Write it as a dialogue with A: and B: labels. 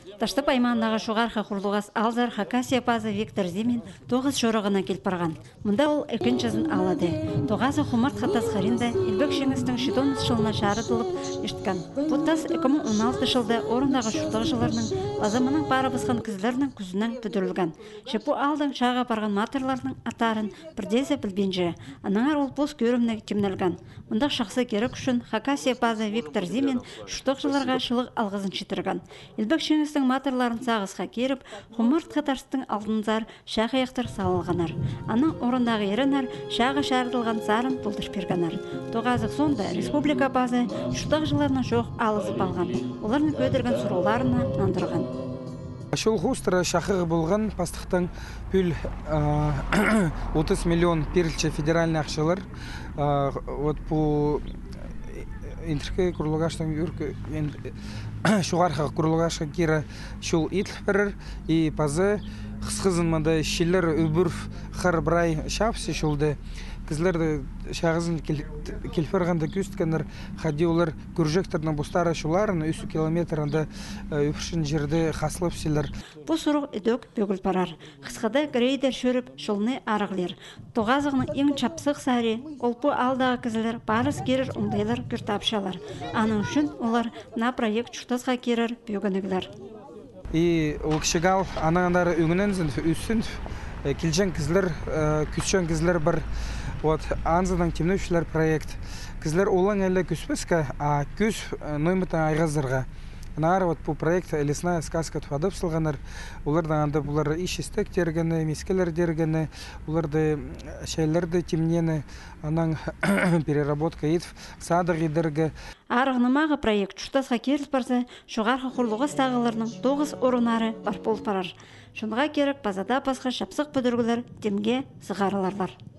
A: Ташты паймандағы шуғарха құрлығас алзар Хакасия пазы Виктор Зимин 9 шорығына келіп барған. Мұнда ол үлкен жазын алады. Тоғазы құмарт қатас қаринда Илбек шеңістің 14 жылына шарытылып ештікан. Бұттас 2016 жылда орындағы шұртық жыларының базамының бары бысқан кізлерінің күзінің бүдірілген. Шепу алдың шаға барған матырларының атарын бірдезе білбенже. Анаңар ол бос көрімні темнелген. Мұнда шақсы керек үшін Хакасия пазы Виктор Зимин шұртық жыларға шылық алғызын шетірген. Илбек шеңістің матырларын сағызға керіп, құмырт қатарстың алдынзар шағы аяқтар салылғанар. Аның орындағы ерінар шағы шарытылған зарын бұлдыш бергенар. Тоғазық сонда республика базы шұртық жыларына жоқ алызып алған. Оларын көдірген сұрауларына нандырған.
B: Шул хустра шақығы болған пастықтың пүл 30 миллион перілчі федеральный ақшалар. Вот по интерке курлугаштан юрк шугарха курлугашка кира шул итл берер и пазы хызын мында шиллер үбүр харбрай шапсы шулды кызларды шагызын келферганда күсткенер хадиулар күржектердин бустары шуларын 3 километрында үпшин жерде хаслып силер.
A: Бу сурук эдөк бөгүл барар. Кыскада грейдер шөрүп шулны арыглар. Тоғазыгынын эң чапсык сари ол бу алдагы кызлар барыс керер ундайлар күртапшалар. Аның үчүн олар на проект чуштасга керер бөгөнүглөр.
B: И ол кишигал анаңдары үңүнөн үсүн килжен кызлар күчөн кызлар бар. Вот анзадан темнөчлөр проект. Кызлар улан эле күспескә, а күс ноймытан айгазырга. Нар вот бу проект лесная сказка тудып сылганар. Улардан анда булар иш истек тергене, мискелер дергене, уларды шәйләрдә темнене, аның переработка итеп садык идерге.
A: Арыгнымагы проект чуштасга келип барса, шугарха хурлугы стагыларның 9 орынары бар болуп барар. Шунга керек базада баска шапсык бүдүргүлөр темге сыгарылар бар.